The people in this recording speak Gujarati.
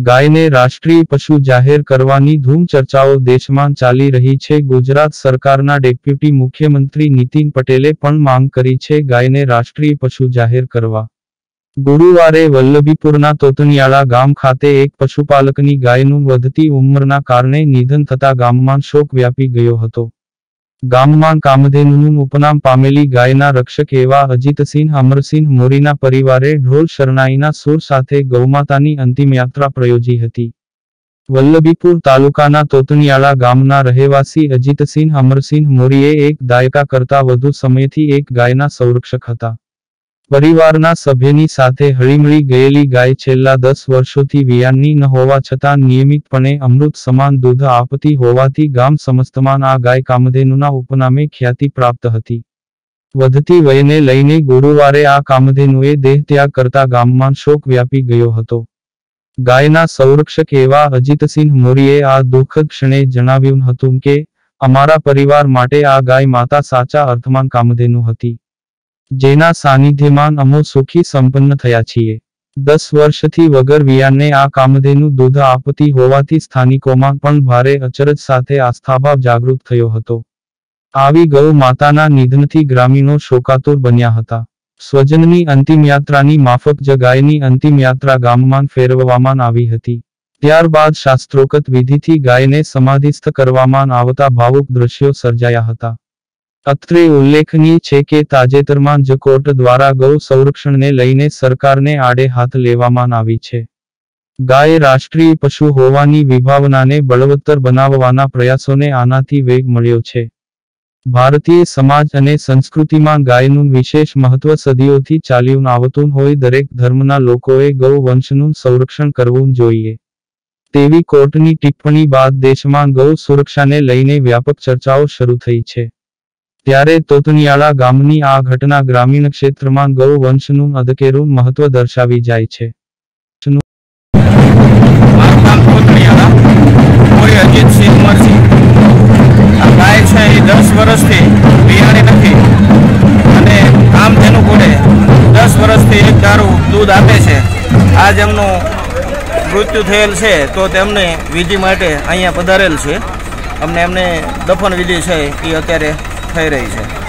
ગાયને રાષ્ટ્રીય પશુ જાહેર કરવાની ધૂમ ચર્ચાઓ દેશમાં ચાલી રહી છે। ગુજરાત સરકારના ડેપ્યુટી મુખ્યમંત્રી નીતિન પટેલે પણ માંગ કરી છે ગાયને રાષ્ટ્રીય પશુ જાહેર કરવા। ગુરુવારે વલ્લભીપુરના તોતણિયાળા ગામ ખાતે એક પશુપાલકની ગાયનું વધતી ઉંમરના કારણે નિધન થતા ગામમાં શોક વ્યાપી ગયો હતો। ગામમાં કામધેનુનું ઉપનામ પામેલી ગાયના રક્ષક એવા અજીતસિંહ અમરસિંહ મોરીના પરિવારે ઢોલ શરણાઈના સૂર સાથે ગૌમાતાની અંતિમયાત્રા પ્રયોજી હતી। વલ્લભીપુર તાલુકાના તોતણિયાળા ગામના રહેવાસી અજીતસિંહ અમરસિંહ મોરીએ એક દાયકા કરતા વધુ સમયથી એક ગાયના સંરક્ષક હતા। પરિવારના સભ્યની સાથે હળીમળી ગયેલી ગાય છેલ્લા 10 વર્ષોથી વિયાણની ન હોવા છતાં નિયમિતપણે અમૃત સમાન દૂધ આપતી હોવાથી ગામ સમસ્તમાં આ ગાય કામધેનુના ઉપનામે ખ્યાતિ પ્રાપ્ત હતી। વધતી વયને લઈને ગુરુવારે આ કામધેનુએ દેહત્યાગ કરતા ગામમાં શોક વ્યાપી ગયો હતો। ગાયના સંરક્ષક એવા અજીતસિંહ મોરીએ આ દુઃખદ ક્ષણે જણાવ્યું હતું કે અમારા પરિવાર માટે આ ગાય માતા સાચા અર્થમાં કામધેનુ હતી, જેના સાનિધ્યમાં અમો સુખી સંપન્ન થયા છીએ। 10 વર્ષથી વગર વિયાણને આ કામધેનુ દૂધ આપતી હોવાથી સ્થાનિકોમાં પણ ભારે અચરજ સાથે આસ્થાભાવ જાગૃત થયો હતો। આવી ગૌ માતાના નિધનથી ગ્રામીણો શોકાતુર બન્યા હતા। સ્વજનની અંતિમયાત્રાની માફક જ ગાયની અંતિમયાત્રા ગામમાં ફેરવવામાં આવી હતી। ત્યારબાદ શાસ્ત્રોક્ત વિધિથી ગાયને સમાધિસ્થ કરવામાં આવતા ભાવુક દ્રશ્યો સર્જાયા હતા। અત્રે ઉલ્લેખનીય છે કે તાજેતરમાં જ કોર્ટ દ્વારા ગૌ સંરક્ષણને લઈને સરકારને આડે હાથ લેવામાં આવી છે। ગાય રાષ્ટ્રીય પશુ હોવાની વિભાવનાને બળવત્તર બનાવવાના પ્રયાસોને આનાથી વેગ મળ્યો છે। ભારતીય સમાજ અને સંસ્કૃતિમાં ગાયનું વિશેષ મહત્વ સદીઓથી ચાલ્યું આવતું હોય દરેક ધર્મના લોકોએ ગૌ વંશનું સંરક્ષણ કરવું જોઈએ તેવી કોર્ટની ટિપ્પણી બાદ દેશમાં ગૌ સુરક્ષાને લઈને વ્યાપક ચર્ચાઓ શરૂ થઈ છે। ત્યારે તોતણિયાળા ગામની આ ઘટના ગ્રામીણ ક્ષેત્રમાં ગૌ વંશનું અદકેરું મહત્વ દર્શાવી જાય છે। મારું નામ તોતણિયાળા મોરી અજીતસિંહ અમરસિંહ। આ ગાય છે એ 10 વર્ષથી વિયાણી નથી અને કામધેનુ ઘોડે 10 વર્ષથી એક ધારું દૂધ આપે છે। આજ એમનું મૃત્યુ થયેલ છે તો તેમને વિધિ માટે અહીંયા પધારેલ છે। અમને એમને દફન વિધિ છે એ અત્યારે થઈ રહી છે।